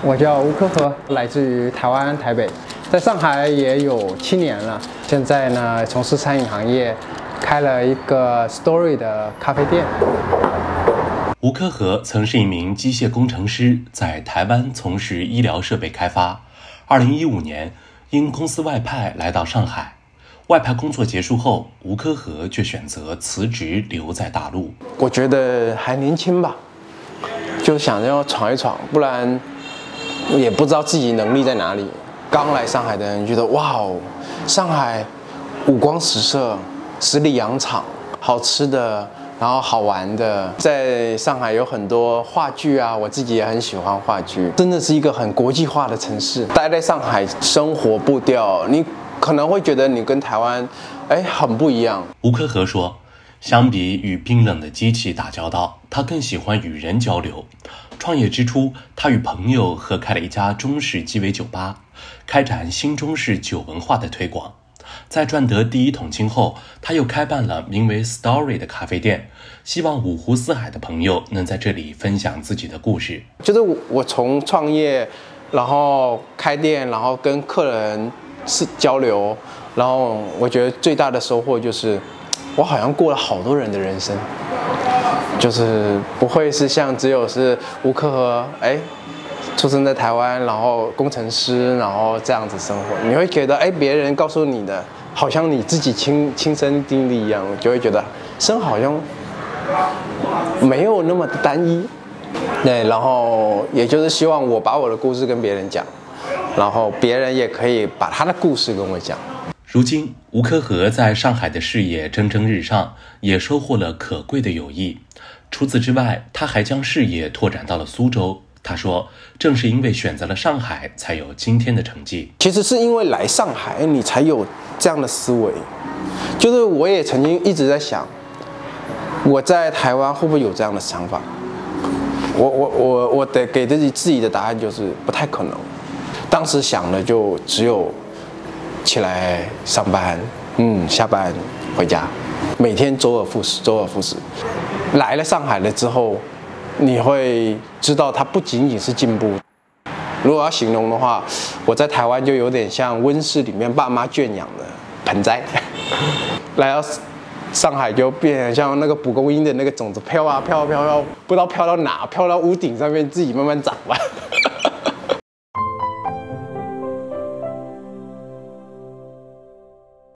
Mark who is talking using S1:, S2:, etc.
S1: 我叫吴科和，来自于台湾台北，在上海也有7年了。现在呢，从事餐饮行业，开了一个 Story 的咖啡店。
S2: 吴科和曾是一名机械工程师，在台湾从事医疗设备开发。2015年，因公司外派来到上海。外派工作结束后，吴科和却选择辞职留在大陆。
S1: 我觉得还年轻吧，就想要闯一闯，不然也不知道自己能力在哪里。刚来上海的人觉得哇哦，上海五光十色，十里洋场，好吃的，然后好玩的。在上海有很多话剧啊，我自己也很喜欢话剧，真的是一个很国际化的城市。待在上海生活步调，你可能会觉得你跟台湾，很不一样。
S2: 吴科和说，相比与冰冷的机器打交道，他更喜欢与人交流。创业之初，他与朋友合开了一家中式鸡尾酒吧，开展新中式酒文化的推广。在赚得第一桶金后，他又开办了名为 Story 的咖啡店，希望五湖四海的朋友能在这里分享自己的故事。
S1: 就是我从创业，然后开店，然后跟客人交流，然后我觉得最大的收获就是，我好像过了好多人的人生，就是不会是像只有是吴科和出生在台湾，然后工程师，然后这样子生活，你会觉得别人告诉你的，好像你自己亲身经历一样，就会觉得生好像没有那么的单一。对，然后也就是希望我把我的故事跟别人讲，然后别人也可以把他的故事跟我讲。
S2: 如今，吴科和在上海的事业蒸蒸日上，也收获了可贵的友谊。除此之外，他还将事业拓展到了苏州。他说，正是因为选择了上海，才有今天的成绩。
S1: 其实是因为来上海，你才有这样的思维。就是我也曾经一直在想，我在台湾会不会有这样的想法？我得给自己的答案就是不太可能。当时想的就只有起来上班，下班回家，每天周而复始，周而复始。来了上海了之后，你会知道它不仅仅是进步。如果要形容的话，我在台湾就有点像温室里面爸妈圈养的盆栽，来到上海就变成像那个蒲公英的那个种子，飘啊飘啊飘啊，不知道飘到哪，飘到屋顶上面自己慢慢长吧。